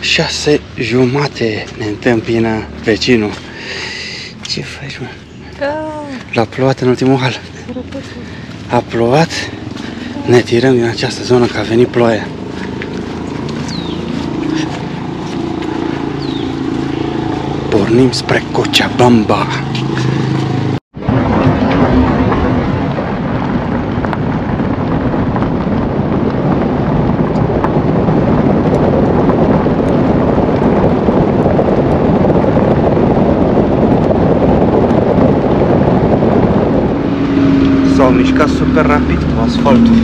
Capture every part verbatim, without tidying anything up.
șase jumate ne întâmpină vecinul. Ce faci, mă? L-a plouat în ultimul hal. A plouat. Ne tirăm din această zonă că a venit ploaia. Pornim spre Cochabamba. S-au mișcat super rapid cu asfaltul.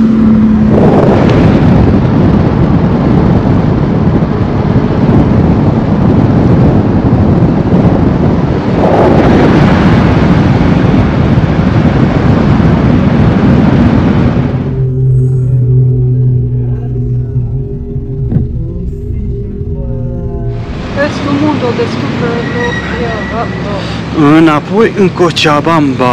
Înapoi în Cochabamba.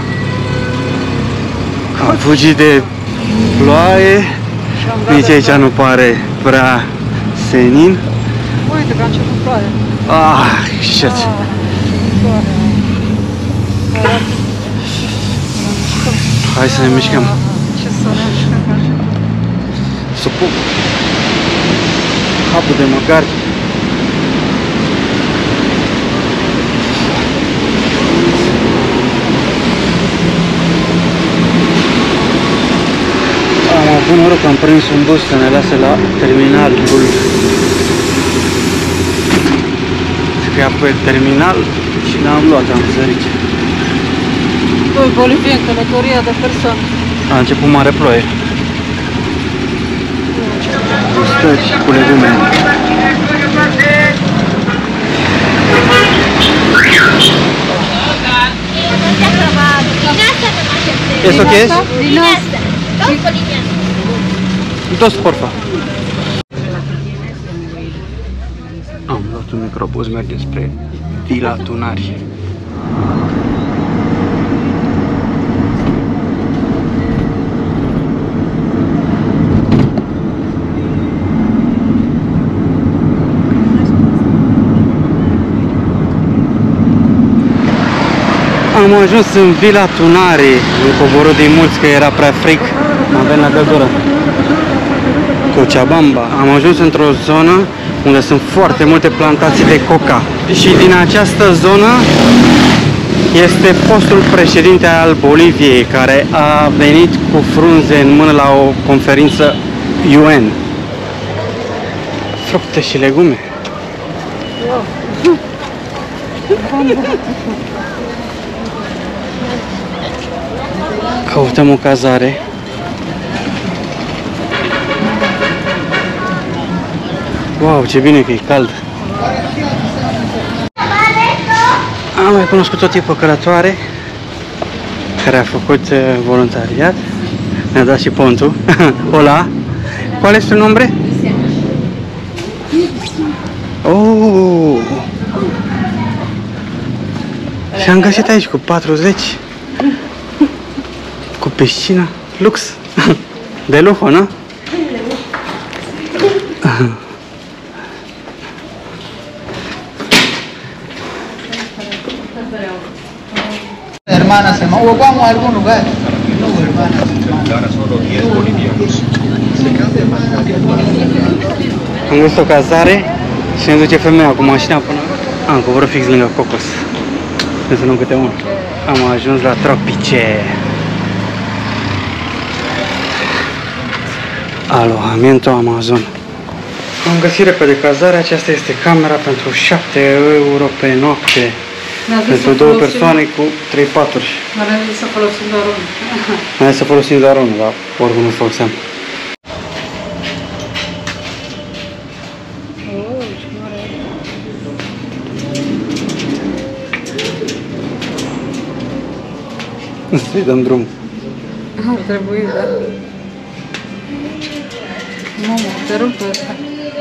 Am fugit de ploaie. Nici aici nu pare prea senin. Uite că a început ploaia. Ah, shit. Ah, Hai să ne mișcăm. Ce să ne mișcăm? Să pup capul de măgari. Am avut noroc că am prins un bus să ne lase la terminalul. Scria pe terminal și l-am luat, am sărit. Doi bolivieni, călătoria de persoane. A început mare ploaie. Gustări cu legume. ¿Eso qué es? Dinasta. Dos bolivianos. Dos, porfa. Am luat un microbuz, mergem spre Vila Tunari. Am ajuns în Vila Tunari, am coborât din mulți că era prea fric, am venit la căldură. Cochabamba. Am ajuns într-o zonă unde sunt foarte multe plantații de coca și din această zonă este fostul președinte al Boliviei care a venit cu frunze în mână la o conferință U N. Fructe și legume. Căutăm o cazare. Wow, ce bine că e cald. Am mai cunoscut o tipă călătoare care a făcut voluntariat. Ne-a dat și pontul. Hola. ¿Cuál es tu nombre? Oh! Și am găsit aici cu patruzeci. Cu piscina. Lux. De lujo, ¿no? Hermanas, hermanos, o vamos a algún lugar. No, hermanas, hermanas. Solo diez bolivianos. Am găsit o cazare și ne duce femeia cu mașina până... Am coborât fix lângă Cocos. Să luăm câte unul. Am ajuns la Tropice. Alojamiento Amazon. Am găsit repede cazare. Aceasta este camera pentru șapte euro pe noapte. Pentru două persoane cu trei paturi. Mai ales să folosim doar unul. Mai ales să folosim doar unul, dar oricum nu foloseam. Să-i dăm drum. Ar trebui, da. Mamă, te rup pe ăsta.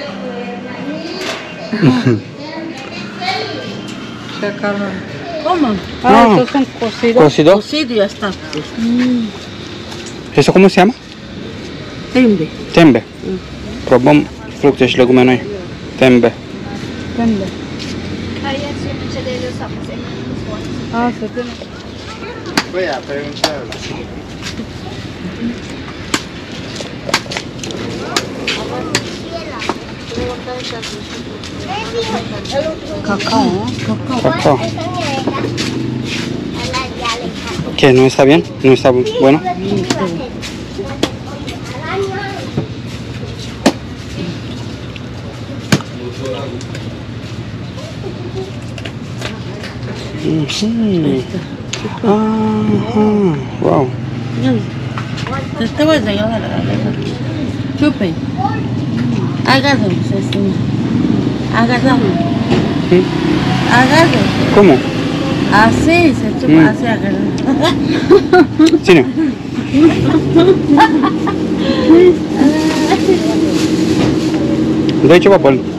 Ce calor. ¿Cómo? Ah, No. estos son cocidos. Cocido? Cocido ya está. Mm. ¿Eso cómo se llama? Tembe. Tembe. Probăm fructe și legume noi. Tembe. Tembe. Adesso non c'è delle sapze. Ah, să te... Păi, a preguntat. Cacao, cacao. Cacao. ¿Qué? ¿No está bien? ¿No está bueno? Mm-hmm. Aha, wow. Te te voy a llegar a la casa. Chupe. Hágalo, Cecilia. Hágalo. ¿Mm? Hágalo. ¿Cómo? Así se chupa, Mm. así hágalo. Sí, no. De hecho, va por él.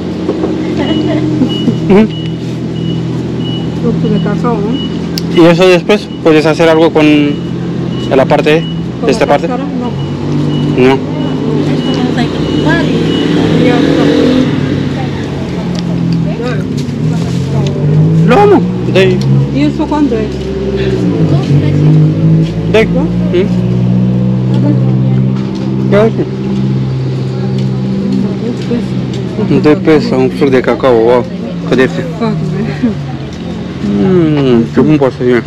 Fructul de cacao, nu? Y eso después, ¿puedes hacer algo con la parte de esta parte? Cascara? Nu. No. Esto no está ocupado. Ia asta. Lo amo. De ahí. E isso quanto é? De ahí. ¿Mm? Ya ves. De peso, un fruto de cacao, wow. Joder. Foarte bine. Mmm, qué bun poate să fie.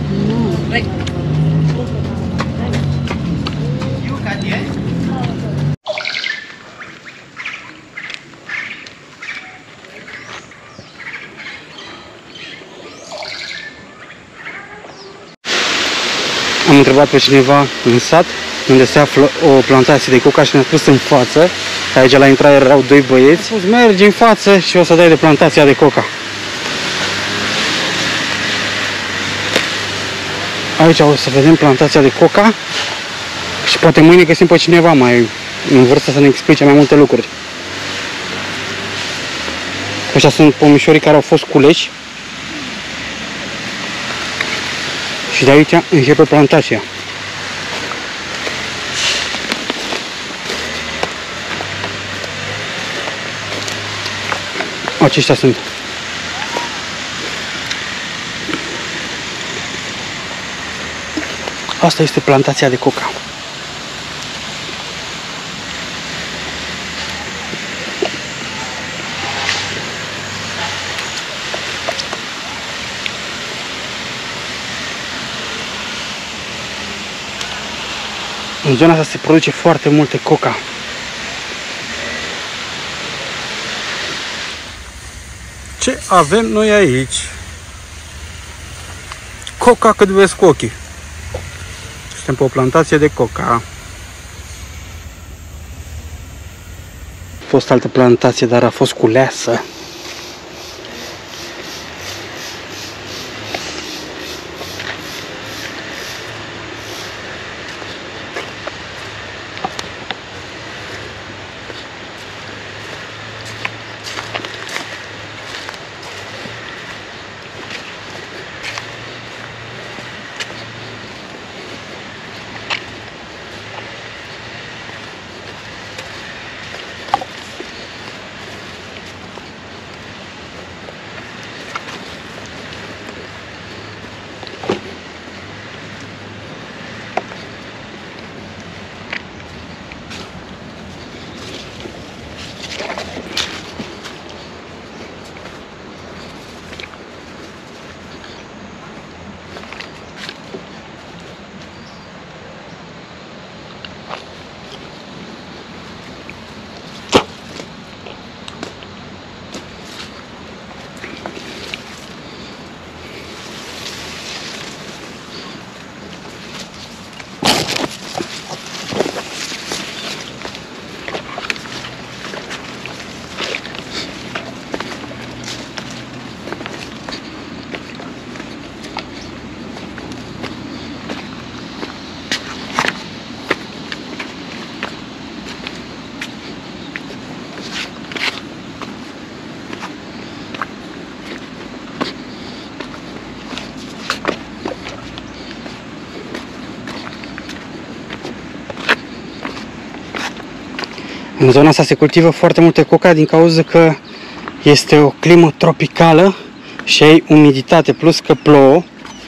Am întrebat pe cineva în sat unde se află o plantație de coca și ne-a spus în față, că aici la intrare erau doi băieți. A spus, mergi în față și o să dai de plantația de coca. Aici o să vedem plantația de coca și poate mâine găsim pe cineva mai în vârstă să ne explice mai multe lucruri. Ăștia sunt pomișorii care au fost culeși și de aici începe plantația. Aceștia sunt. Asta este plantația de coca. În zona asta se produce foarte multe coca. Ce avem noi aici? Coca cât vezi cu ochii. Suntem pe o plantație de coca. A fost altă plantație, dar a fost culeasă. În zona asta se cultivă foarte multe coca din cauza că este o climă tropicală și ai umiditate plus că plouă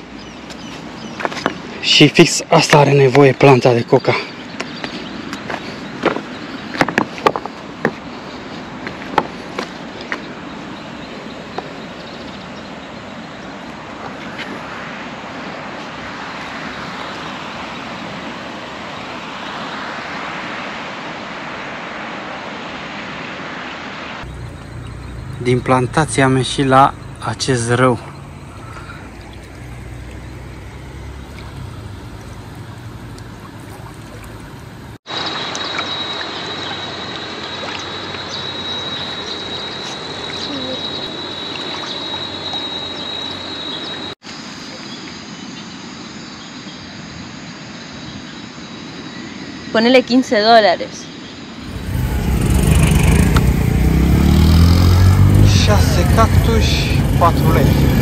și fix asta are nevoie planta de coca. Din plantație am ieșit la acest râu. Ponele quince dólares. șase cactuși, patru lei.